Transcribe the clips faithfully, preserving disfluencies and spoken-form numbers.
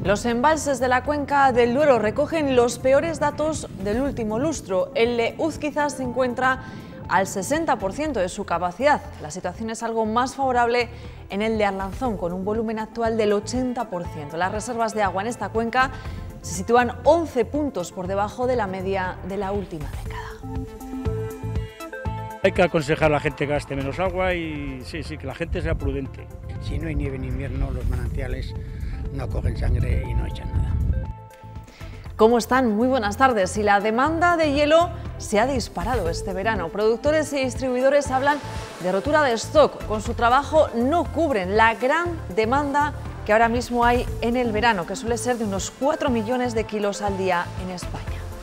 Los embalses de la cuenca del Duero recogen los peores datos del último lustro. El de Uzquiza se encuentra al sesenta por ciento de su capacidad. La situación es algo más favorable en el de Arlanzón, con un volumen actual del ochenta por ciento. Las reservas de agua en esta cuenca se sitúan once puntos por debajo de la media de la última década. Hay que aconsejar a la gente que gaste menos agua y sí, sí, que la gente sea prudente. Si no hay nieve en invierno, los manantiales no cogen sangre y no echan nada. ¿Cómo están? Muy buenas tardes. Y la demanda de hielo se ha disparado este verano. Productores y distribuidores hablan de rotura de stock. Con su trabajo no cubren la gran demanda que ahora mismo hay en el verano, que suele ser de unos cuatro millones de kilos al día en España.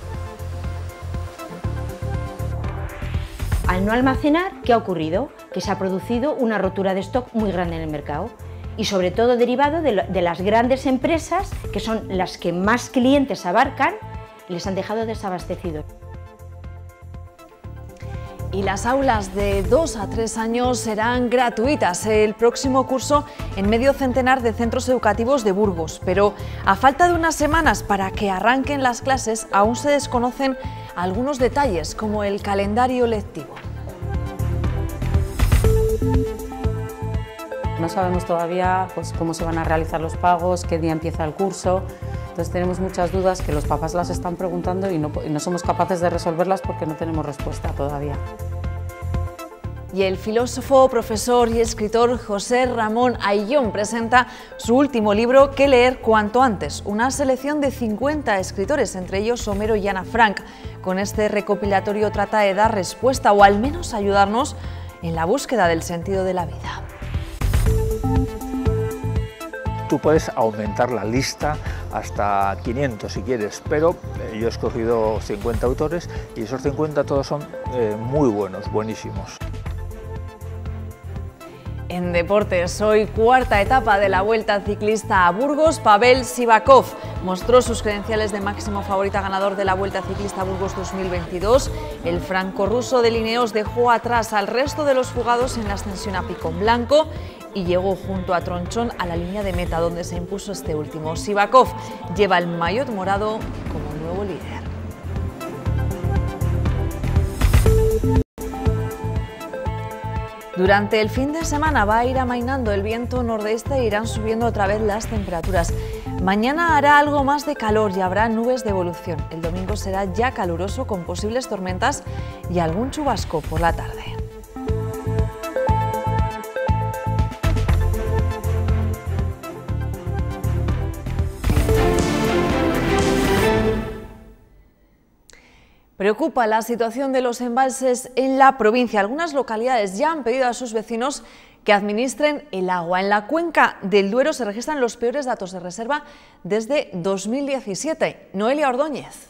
Al no almacenar, ¿qué ha ocurrido? Que se ha producido una rotura de stock muy grande en el mercado y sobre todo derivado de, lo, de las grandes empresas, que son las que más clientes abarcan, les han dejado desabastecidos. Y las aulas de dos a tres años serán gratuitas el próximo curso en medio centenar de centros educativos de Burgos. Pero a falta de unas semanas para que arranquen las clases, aún se desconocen algunos detalles, como el calendario lectivo. No sabemos todavía pues, cómo se van a realizar los pagos, qué día empieza el curso. Entonces tenemos muchas dudas que los papás las están preguntando y no, y no somos capaces de resolverlas porque no tenemos respuesta todavía. Y el filósofo, profesor y escritor José Ramón Ayllón presenta su último libro, Que leer cuanto antes, una selección de cincuenta escritores, entre ellos Homero y Ana Frank. Con este recopilatorio trata de dar respuesta o al menos ayudarnos en la búsqueda del sentido de la vida. Tú puedes aumentar la lista hasta quinientos si quieres, pero yo he escogido cincuenta autores y esos cincuenta todos son eh, muy buenos, buenísimos. En deportes, hoy cuarta etapa de la Vuelta Ciclista a Burgos. Pavel Sivakov mostró sus credenciales de máximo favorita ganador de la Vuelta Ciclista a Burgos dos mil veintidós. El franco-ruso de Lineos dejó atrás al resto de los fugados en la ascensión a Picón Blanco y llegó junto a Tronchón a la línea de meta, donde se impuso este último. Sivakov lleva el maillot morado como nuevo líder. Durante el fin de semana va a ir amainando el viento nordeste e irán subiendo otra vez las temperaturas. Mañana hará algo más de calor y habrá nubes de evolución. El domingo será ya caluroso con posibles tormentas y algún chubasco por la tarde. Preocupa la situación de los embalses en la provincia. Algunas localidades ya han pedido a sus vecinos que administren el agua. En la cuenca del Duero se registran los peores datos de reserva desde dos mil diecisiete. Noelia Ordóñez.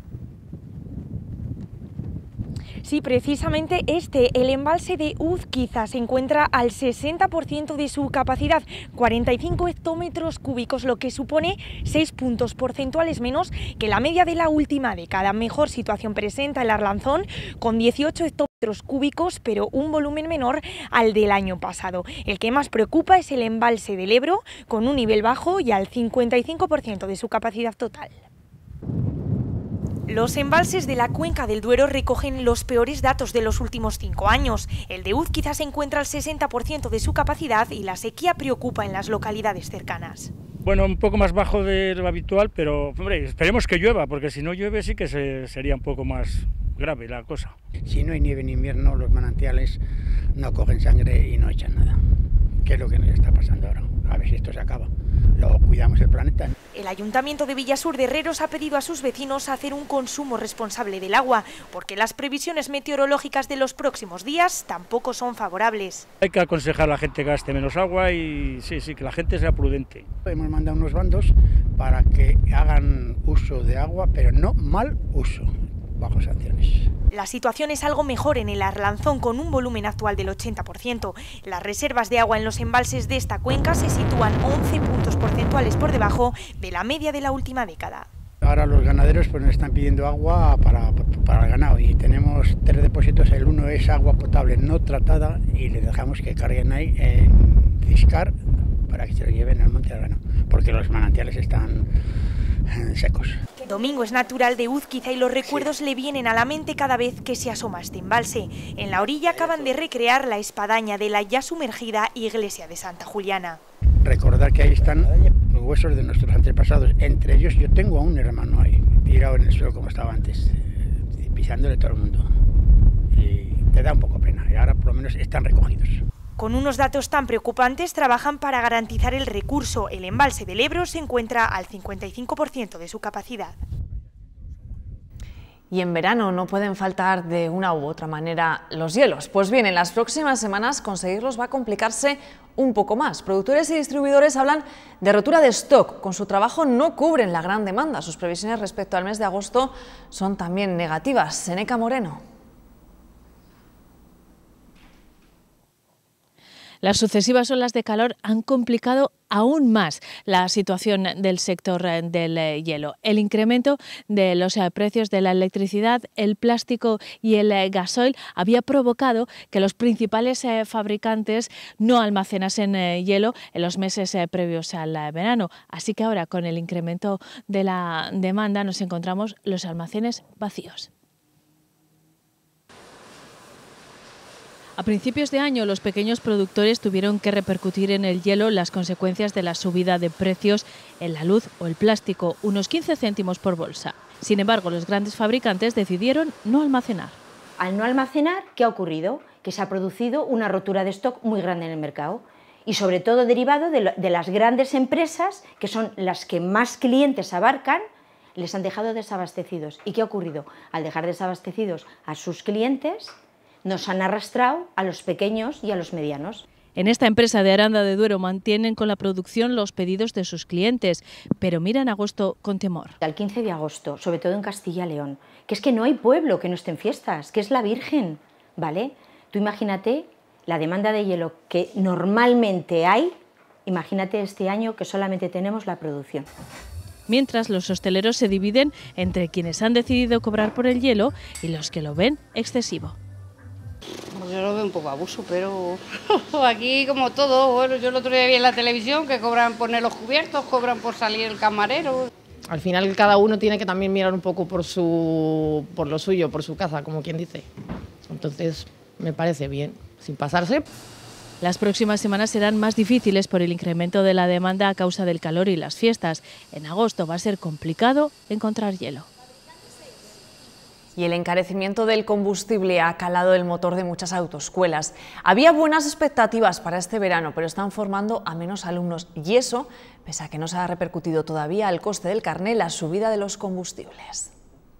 Sí, precisamente este, el embalse de Uzquiza, se encuentra al sesenta por ciento de su capacidad, cuarenta y cinco hectómetros cúbicos, lo que supone seis puntos porcentuales menos que la media de la última década. Mejor situación presenta el Arlanzón, con dieciocho hectómetros cúbicos, pero un volumen menor al del año pasado. El que más preocupa es el embalse del Ebro, con un nivel bajo y al cincuenta y cinco por ciento de su capacidad total. Los embalses de la cuenca del Duero recogen los peores datos de los últimos cinco años. El de Uzquiza se encuentra al sesenta por ciento de su capacidad y la sequía preocupa en las localidades cercanas. Bueno, un poco más bajo de lo habitual, pero hombre, esperemos que llueva, porque si no llueve sí que se, sería un poco más grave la cosa. Si no hay nieve en invierno, los manantiales no cogen sangre y no echan nada. ¿Qué es lo que nos está pasando ahora? A ver si esto se acaba. Luego cuidamos el planeta. El Ayuntamiento de Villasur de Herreros ha pedido a sus vecinos hacer un consumo responsable del agua, porque las previsiones meteorológicas de los próximos días tampoco son favorables. Hay que aconsejar a la gente que gaste menos agua y sí, sí, que la gente sea prudente. Hemos mandado unos bandos para que hagan uso de agua, pero no mal uso, bajo sanciones. La situación es algo mejor en el Arlanzón, con un volumen actual del ochenta por ciento. Las reservas de agua en los embalses de esta cuenca se sitúan once puntos porcentuales por debajo de la media de la última década. Ahora los ganaderos pues, nos están pidiendo agua para, para el ganado y tenemos tres depósitos. El uno es agua potable no tratada y le dejamos que carguen ahí en Ciscar para que se lo lleven al Monte Albano, porque los manantiales están secos. Domingo es natural de Uzquiza y los recuerdos sí. le vienen a la mente cada vez que se asoma este embalse. En la orilla acaban de recrear la espadaña de la ya sumergida iglesia de Santa Juliana. Recordar que ahí están los huesos de nuestros antepasados, entre ellos yo tengo a un hermano ahí, tirado en el suelo como estaba antes, pisándole todo el mundo. Y te da un poco pena, y ahora por lo menos están recogidos. Con unos datos tan preocupantes, trabajan para garantizar el recurso. El embalse del Ebro se encuentra al cincuenta y cinco por ciento de su capacidad. Y en verano no pueden faltar de una u otra manera los hielos. Pues bien, en las próximas semanas conseguirlos va a complicarse un poco más. Productores y distribuidores hablan de rotura de stock. Con su trabajo no cubren la gran demanda. Sus previsiones respecto al mes de agosto son también negativas. Seneca Moreno. Las sucesivas olas de calor han complicado aún más la situación del sector del hielo. El incremento de los precios de la electricidad, el plástico y el gasoil había provocado que los principales fabricantes no almacenasen hielo en los meses previos al verano. Así que ahora, con el incremento de la demanda, nos encontramos los almacenes vacíos. A principios de año, los pequeños productores tuvieron que repercutir en el hielo las consecuencias de la subida de precios en la luz o el plástico, unos quince céntimos por bolsa. Sin embargo, los grandes fabricantes decidieron no almacenar. Al no almacenar, ¿qué ha ocurrido? Que se ha producido una rotura de stock muy grande en el mercado y sobre todo derivado de, lo, de las grandes empresas, que son las que más clientes abarcan, les han dejado desabastecidos. ¿Y qué ha ocurrido? Al dejar desabastecidos a sus clientes, nos han arrastrado a los pequeños y a los medianos. En esta empresa de Aranda de Duero mantienen con la producción los pedidos de sus clientes, pero miran agosto con temor. Al quince de agosto, sobre todo en Castilla y León, que es que no hay pueblo que no esté en fiestas, que es la Virgen, ¿vale? Tú imagínate la demanda de hielo que normalmente hay, imagínate este año que solamente tenemos la producción. Mientras, los hosteleros se dividen entre quienes han decidido cobrar por el hielo y los que lo ven excesivo. Yo lo veo un poco abuso, pero aquí como todo, bueno, yo el otro día vi en la televisión que cobran por poner los cubiertos, cobran por salir el camarero. Al final cada uno tiene que también mirar un poco por su, por lo suyo, por su casa, como quien dice. Entonces me parece bien, sin pasarse. Las próximas semanas serán más difíciles por el incremento de la demanda a causa del calor y las fiestas. En agosto va a ser complicado encontrar hielo. Y el encarecimiento del combustible ha calado el motor de muchas autoescuelas. Había buenas expectativas para este verano, pero están formando a menos alumnos y eso, pese a que no se ha repercutido todavía al coste del carné la subida de los combustibles.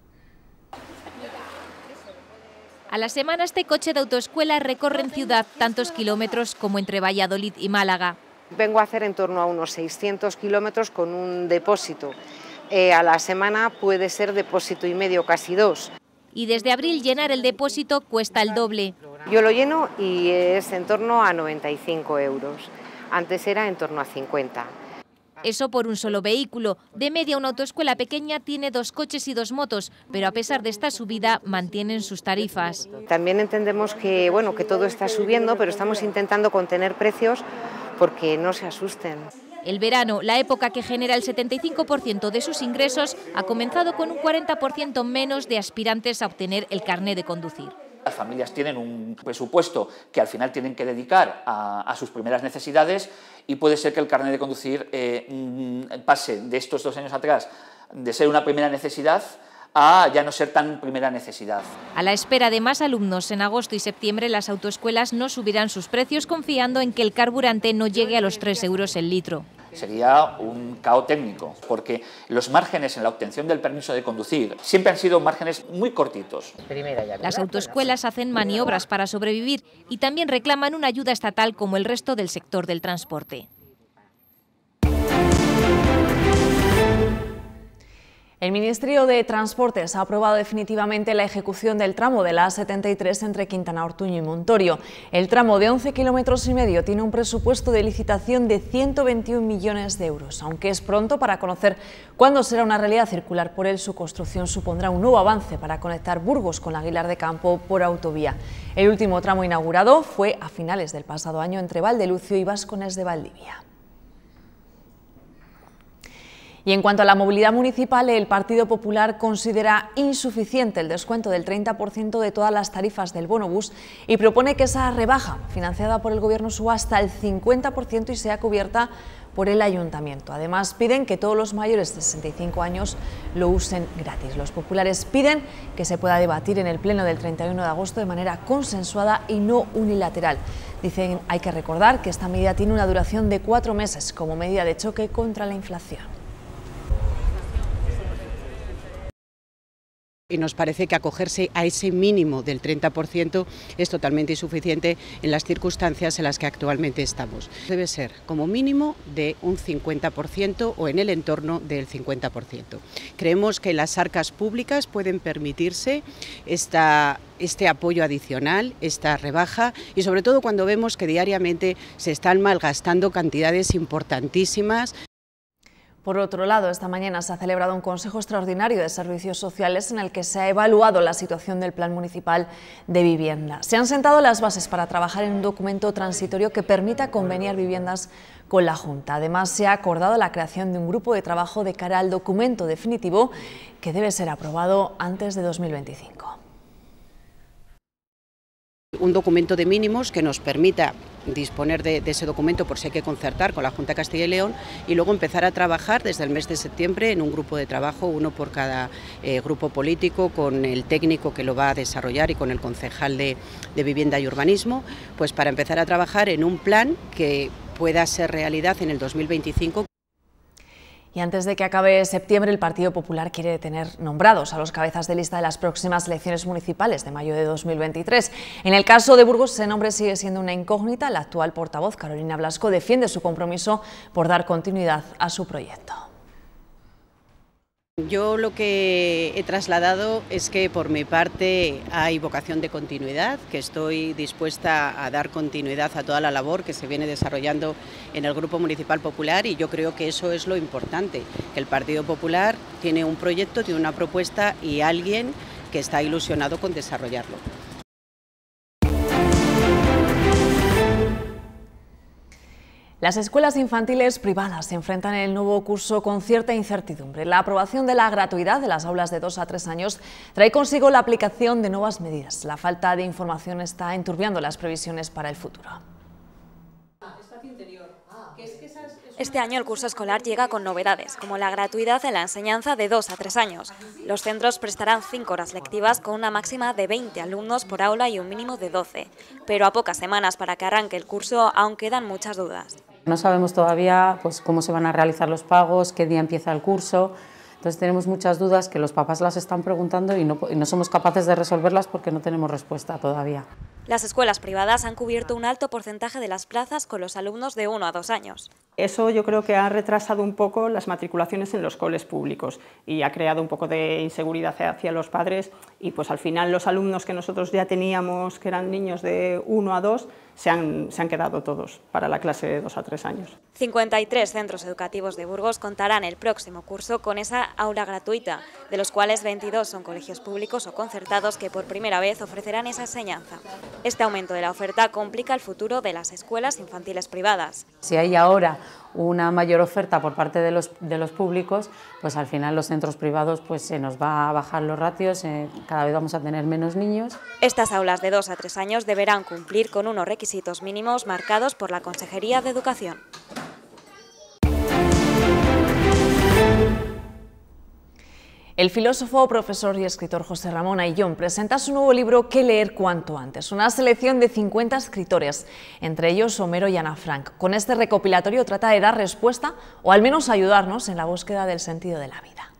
A la semana este coche de autoescuela recorre en ciudad tantos kilómetros como entre Valladolid y Málaga. Vengo a hacer en torno a unos seiscientos kilómetros con un depósito. Eh, a la semana puede ser depósito y medio, casi dos. Y desde abril llenar el depósito cuesta el doble. Yo lo lleno y es en torno a noventa y cinco euros. Antes era en torno a cincuenta. Eso por un solo vehículo. De media una autoescuela pequeña tiene dos coches y dos motos, pero a pesar de esta subida mantienen sus tarifas. También entendemos que, bueno, que todo está subiendo, pero estamos intentando contener precios porque no se asusten. El verano, la época que genera el setenta y cinco por ciento de sus ingresos, ha comenzado con un cuarenta por ciento menos de aspirantes a obtener el carné de conducir. Las familias tienen un presupuesto que al final tienen que dedicar a, a sus primeras necesidades y puede ser que el carné de conducir eh, pase de estos dos años atrás de ser una primera necesidad a ya no ser tan primera necesidad. A la espera de más alumnos en agosto y septiembre, las autoescuelas no subirán sus precios confiando en que el carburante no llegue a los tres euros el litro. Sería un caos técnico, porque los márgenes en la obtención del permiso de conducir siempre han sido márgenes muy cortitos. Las autoescuelas hacen maniobras para sobrevivir y también reclaman una ayuda estatal como el resto del sector del transporte. El Ministerio de Transportes ha aprobado definitivamente la ejecución del tramo de la A setenta y tres entre Quintana Ortuño y Montorio. El tramo de once kilómetros y medio tiene un presupuesto de licitación de ciento veintiún millones de euros. Aunque es pronto para conocer cuándo será una realidad circular por él, su construcción supondrá un nuevo avance para conectar Burgos con Aguilar de Campo por autovía. El último tramo inaugurado fue a finales del pasado año entre Valdelucio y Vascones de Valdivia. Y en cuanto a la movilidad municipal, el Partido Popular considera insuficiente el descuento del treinta por ciento de todas las tarifas del bonobús y propone que esa rebaja, financiada por el Gobierno, suba hasta el cincuenta por ciento y sea cubierta por el Ayuntamiento. Además, piden que todos los mayores de sesenta y cinco años lo usen gratis. Los populares piden que se pueda debatir en el Pleno del treinta y uno de agosto de manera consensuada y no unilateral. Dicen, hay que recordar que esta medida tiene una duración de cuatro meses como medida de choque contra la inflación. Y nos parece que acogerse a ese mínimo del treinta por ciento es totalmente insuficiente en las circunstancias en las que actualmente estamos. Debe ser como mínimo de un cincuenta por ciento o en el entorno del cincuenta por ciento. Creemos que las arcas públicas pueden permitirse esta, este apoyo adicional, esta rebaja, y sobre todo cuando vemos que diariamente se están malgastando cantidades importantísimas. Por otro lado, esta mañana se ha celebrado un Consejo Extraordinario de Servicios Sociales en el que se ha evaluado la situación del Plan Municipal de Vivienda. Se han sentado las bases para trabajar en un documento transitorio que permita conveniar viviendas con la Junta. Además, se ha acordado la creación de un grupo de trabajo de cara al documento definitivo que debe ser aprobado antes de dos mil veinticinco. Un documento de mínimos que nos permita disponer de, de ese documento por si hay que concertar con la Junta de Castilla y León y luego empezar a trabajar desde el mes de septiembre en un grupo de trabajo, uno por cada eh, grupo político, con el técnico que lo va a desarrollar y con el concejal de, de Vivienda y Urbanismo, pues para empezar a trabajar en un plan que pueda ser realidad en el dos mil veinticinco. Y antes de que acabe septiembre, el Partido Popular quiere tener nombrados a los cabezas de lista de las próximas elecciones municipales de mayo de dos mil veintitrés. En el caso de Burgos, ese nombre sigue siendo una incógnita. La actual portavoz, Carolina Blasco, defiende su compromiso por dar continuidad a su proyecto. Yo lo que he trasladado es que por mi parte hay vocación de continuidad, que estoy dispuesta a dar continuidad a toda la labor que se viene desarrollando en el Grupo Municipal Popular, y yo creo que eso es lo importante, que el Partido Popular tiene un proyecto, tiene una propuesta y alguien que está ilusionado con desarrollarlo. Las escuelas infantiles privadas se enfrentan en el nuevo curso con cierta incertidumbre. La aprobación de la gratuidad de las aulas de dos a tres años trae consigo la aplicación de nuevas medidas. La falta de información está enturbiando las previsiones para el futuro. Este año el curso escolar llega con novedades, como la gratuidad en la enseñanza de dos a tres años. Los centros prestarán cinco horas lectivas con una máxima de veinte alumnos por aula y un mínimo de doce. Pero a pocas semanas para que arranque el curso aún quedan muchas dudas. No sabemos todavía pues, cómo se van a realizar los pagos, qué día empieza el curso. Entonces tenemos muchas dudas que los papás las están preguntando y no, y no somos capaces de resolverlas porque no tenemos respuesta todavía. Las escuelas privadas han cubierto un alto porcentaje de las plazas con los alumnos de uno a dos años. Eso yo creo que ha retrasado un poco las matriculaciones en los coles públicos y ha creado un poco de inseguridad hacia los padres, y pues al final los alumnos que nosotros ya teníamos, que eran niños de uno a dos, se han, se han quedado todos para la clase de dos a tres años. cincuenta y tres centros educativos de Burgos contarán el próximo curso con esa aula gratuita, de los cuales veintidós son colegios públicos o concertados que por primera vez ofrecerán esa enseñanza. Este aumento de la oferta complica el futuro de las escuelas infantiles privadas. Si hay ahora una mayor oferta por parte de los, de los públicos, pues al final los centros privados pues se nos va a bajar los ratios, eh, cada vez vamos a tener menos niños. Estas aulas de dos a tres años deberán cumplir con unos requisitos mínimos marcados por la Consejería de Educación. El filósofo, profesor y escritor José Ramón Ayllón presenta su nuevo libro ¿Qué leer cuanto antes?, una selección de cincuenta escritores, entre ellos Homero y Ana Frank. Con este recopilatorio trata de dar respuesta o al menos ayudarnos en la búsqueda del sentido de la vida.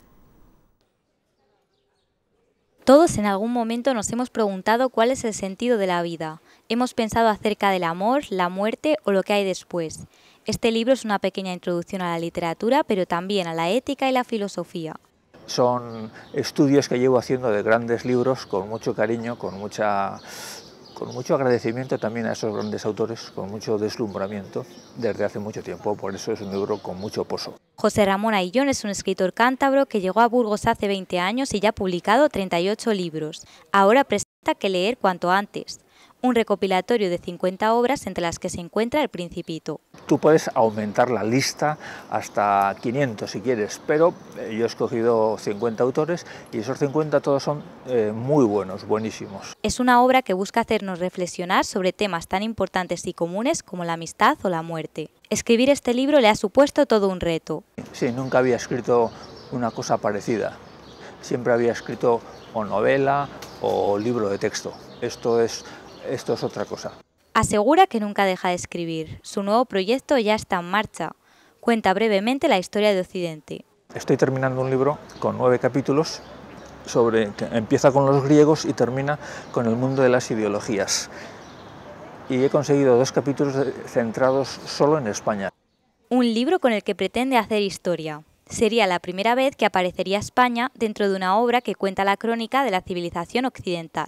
Todos en algún momento nos hemos preguntado cuál es el sentido de la vida. Hemos pensado acerca del amor, la muerte o lo que hay después. Este libro es una pequeña introducción a la literatura, pero también a la ética y la filosofía. Son estudios que llevo haciendo de grandes libros con mucho cariño, con, mucha, con mucho agradecimiento también a esos grandes autores, con mucho deslumbramiento desde hace mucho tiempo, por eso es un libro con mucho pozo. José Ramón Ayllón es un escritor cántabro que llegó a Burgos hace veinte años y ya ha publicado treinta y ocho libros. Ahora presenta ¿Qué leer cuanto antes?, un recopilatorio de cincuenta obras entre las que se encuentra El Principito. Tú puedes aumentar la lista hasta quinientos si quieres, pero yo he escogido cincuenta autores y esos cincuenta todos son eh, muy buenos, buenísimos. Es una obra que busca hacernos reflexionar sobre temas tan importantes y comunes como la amistad o la muerte. Escribir este libro le ha supuesto todo un reto. Sí, nunca había escrito una cosa parecida. Siempre había escrito o novela o libro de texto. Esto es, esto es otra cosa. Asegura que nunca deja de escribir. Su nuevo proyecto ya está en marcha. Cuenta brevemente la historia de Occidente. Estoy terminando un libro con nueve capítulos, sobre, que empieza con los griegos y termina con el mundo de las ideologías. Y he conseguido dos capítulos centrados solo en España. Un libro con el que pretende hacer historia. Sería la primera vez que aparecería España dentro de una obra que cuenta la crónica de la civilización occidental.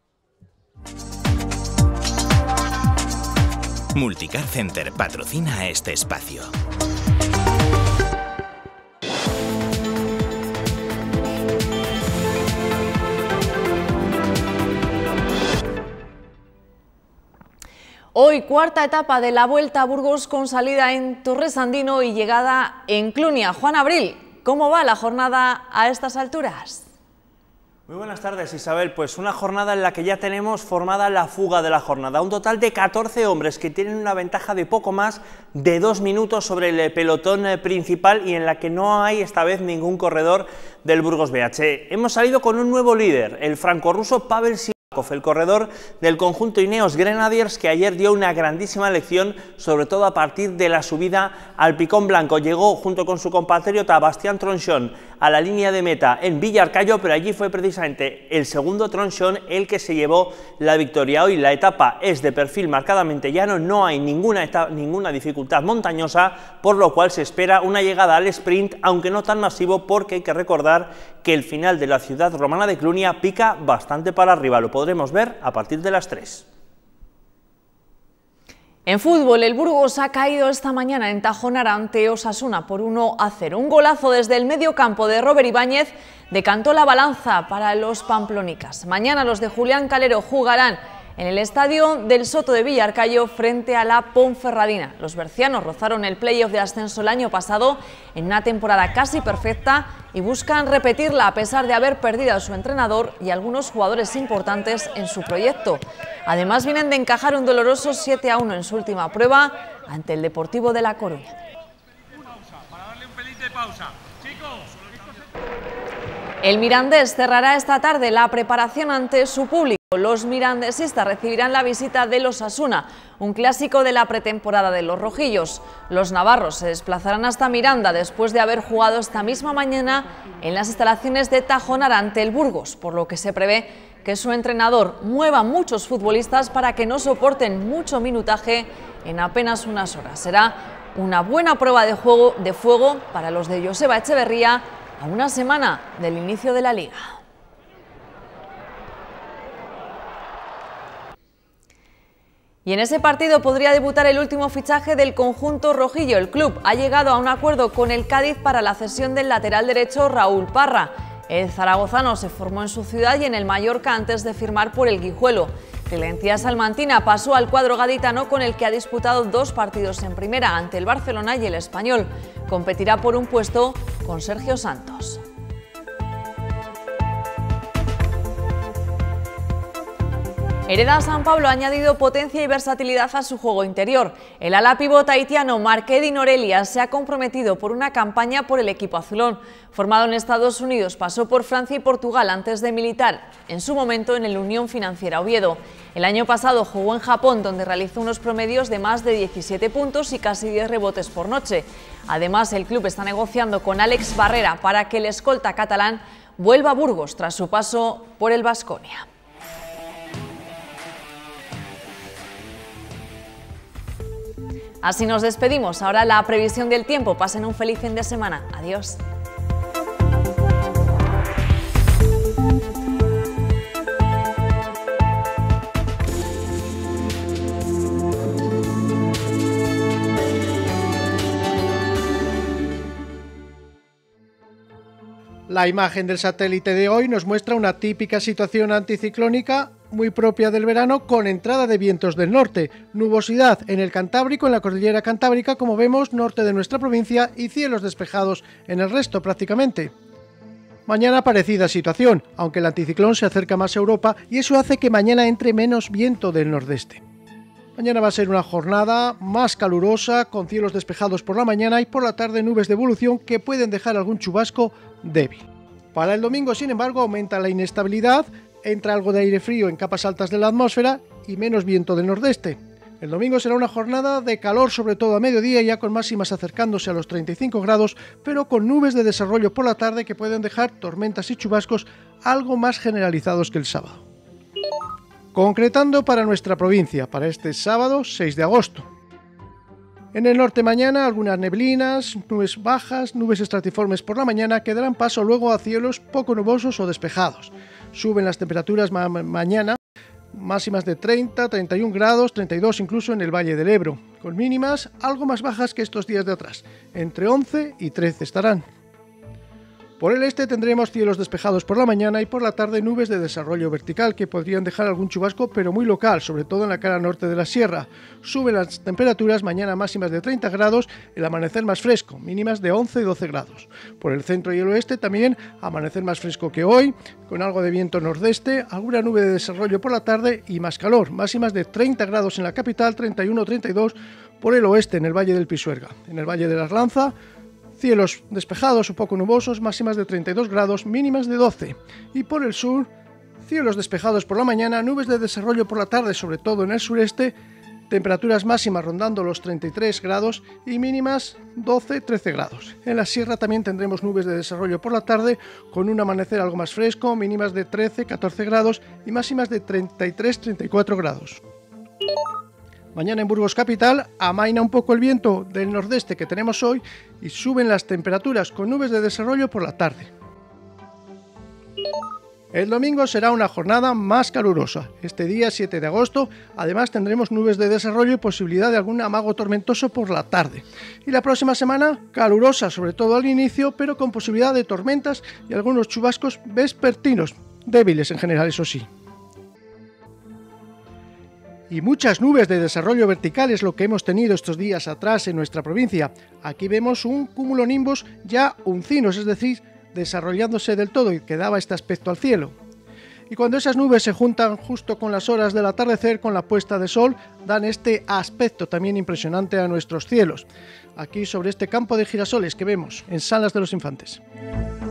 Multicar Center patrocina este espacio. Hoy cuarta etapa de la Vuelta a Burgos con salida en Torresandino y llegada en Clunia. Juan Abril, ¿cómo va la jornada a estas alturas? Muy buenas tardes, Isabel. Pues una jornada en la que ya tenemos formada la fuga de la jornada. Un total de catorce hombres que tienen una ventaja de poco más de dos minutos sobre el pelotón principal y en la que no hay esta vez ningún corredor del Burgos B H. Hemos salido con un nuevo líder, el franco-ruso Pavel Sivakov, el corredor del conjunto Ineos Grenadiers, que ayer dio una grandísima lección, sobre todo a partir de la subida al Picón Blanco. Llegó junto con su compatriota Bastien Tronchon a la línea de meta en Villarcayo, pero allí fue precisamente el segundo Tronchon el que se llevó la victoria. Hoy la etapa es de perfil marcadamente llano, no hay ninguna, etapa, ninguna dificultad montañosa, por lo cual se espera una llegada al sprint, aunque no tan masivo, porque hay que recordar que el final de la ciudad romana de Clunia pica bastante para arriba. Lo podremos ver a partir de las tres. En fútbol, el Burgos ha caído esta mañana en Tajonar ante Osasuna por uno a cero. Un golazo desde el medio campo de Robert Ibáñez decantó la balanza para los pamplonicas. Mañana los de Julián Calero jugarán en el estadio del Soto de Villarcayo frente a la Ponferradina. Los bercianos rozaron el playoff de ascenso el año pasado en una temporada casi perfecta y buscan repetirla a pesar de haber perdido a su entrenador y algunos jugadores importantes en su proyecto. Además vienen de encajar un doloroso siete a uno en su última prueba ante el Deportivo de La Coruña. El Mirandés cerrará esta tarde la preparación ante su público. Los mirandesistas recibirán la visita del Osasuna, un clásico de la pretemporada de los rojillos. Los navarros se desplazarán hasta Miranda después de haber jugado esta misma mañana en las instalaciones de Tajonar ante el Burgos, por lo que se prevé que su entrenador mueva muchos futbolistas para que no soporten mucho minutaje en apenas unas horas. Será una buena prueba de, juego, de fuego para los de Joseba Echeverría a una semana del inicio de la Liga. Y en ese partido podría debutar el último fichaje del conjunto rojillo. El club ha llegado a un acuerdo con el Cádiz para la cesión del lateral derecho Raúl Parra. El zaragozano se formó en su ciudad y en el Mallorca antes de firmar por el Guijuelo. De la entidad salmantina pasó al cuadro gaditano, con el que ha disputado dos partidos en primera ante el Barcelona y el Español. Competirá por un puesto con Sergio Santos. Hereda San Pablo ha añadido potencia y versatilidad a su juego interior. El ala pívot haitiano Marquedi Norelia se ha comprometido por una campaña por el equipo azulón. Formado en Estados Unidos, pasó por Francia y Portugal antes de militar, en su momento, en el Unión Financiera Oviedo. El año pasado jugó en Japón, donde realizó unos promedios de más de diecisiete puntos y casi diez rebotes por noche. Además, el club está negociando con Alex Barrera para que el escolta catalán vuelva a Burgos tras su paso por el Baskonia. Así nos despedimos. Ahora la previsión del tiempo. Pasen un feliz fin de semana. Adiós. La imagen del satélite de hoy nos muestra una típica situación anticiclónica muy propia del verano, con entrada de vientos del norte, nubosidad en el Cantábrico, en la cordillera Cantábrica, como vemos, norte de nuestra provincia, y cielos despejados en el resto prácticamente. Mañana parecida situación, aunque el anticiclón se acerca más a Europa y eso hace que mañana entre menos viento del nordeste. Mañana va a ser una jornada más calurosa, con cielos despejados por la mañana y por la tarde nubes de evolución que pueden dejar algún chubasco débil. Para el domingo, sin embargo, aumenta la inestabilidad, entra algo de aire frío en capas altas de la atmósfera y menos viento del nordeste. El domingo será una jornada de calor, sobre todo a mediodía, ya con máximas acercándose a los treinta y cinco grados, pero con nubes de desarrollo por la tarde que pueden dejar tormentas y chubascos algo más generalizados que el sábado. Concretando para nuestra provincia, para este sábado seis de agosto. En el norte mañana algunas neblinas, nubes bajas, nubes estratiformes por la mañana que darán paso luego a cielos poco nubosos o despejados. Suben las temperaturas ma mañana, máximas de treinta, treinta y un grados, treinta y dos incluso en el Valle del Ebro, con mínimas algo más bajas que estos días de atrás, entre once y trece estarán. Por el este tendremos cielos despejados por la mañana y por la tarde nubes de desarrollo vertical que podrían dejar algún chubasco, pero muy local, sobre todo en la cara norte de la sierra. Suben las temperaturas, mañana máximas de treinta grados, el amanecer más fresco, mínimas de once y doce grados. Por el centro y el oeste también amanecer más fresco que hoy, con algo de viento nordeste, alguna nube de desarrollo por la tarde y más calor, máximas de treinta grados en la capital, treinta y uno, treinta y dos por el oeste en el Valle del Pisuerga. En el Valle de la Arlanza, cielos despejados o poco nubosos, máximas de treinta y dos grados, mínimas de doce. Y por el sur, cielos despejados por la mañana, nubes de desarrollo por la tarde, sobre todo en el sureste, temperaturas máximas rondando los treinta y tres grados y mínimas doce, trece grados. En la sierra también tendremos nubes de desarrollo por la tarde, con un amanecer algo más fresco, mínimas de trece, catorce grados y máximas de treinta y tres, treinta y cuatro grados. Mañana en Burgos capital amaina un poco el viento del nordeste que tenemos hoy y suben las temperaturas con nubes de desarrollo por la tarde. El domingo será una jornada más calurosa. Este día siete de agosto además tendremos nubes de desarrollo y posibilidad de algún amago tormentoso por la tarde. Y la próxima semana calurosa, sobre todo al inicio, pero con posibilidad de tormentas y algunos chubascos vespertinos, débiles en general, eso sí. Y muchas nubes de desarrollo vertical es lo que hemos tenido estos días atrás en nuestra provincia. Aquí vemos un cumulonimbus ya uncinos, es decir, desarrollándose del todo y que daba este aspecto al cielo. Y cuando esas nubes se juntan justo con las horas del atardecer, con la puesta de sol, dan este aspecto también impresionante a nuestros cielos. Aquí sobre este campo de girasoles que vemos en Salas de los Infantes.